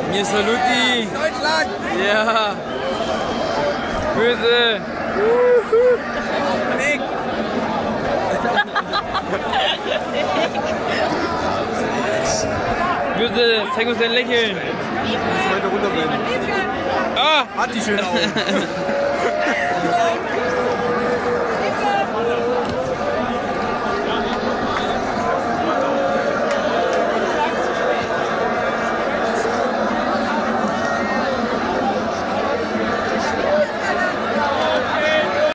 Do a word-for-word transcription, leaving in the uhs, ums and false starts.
Mir Saluti. Deutschland! Ja. Böse. Nick! Böse, zeig uns dein Lächeln. Ich muss heute runterbrennen. Ah! Hat die schöne Augen.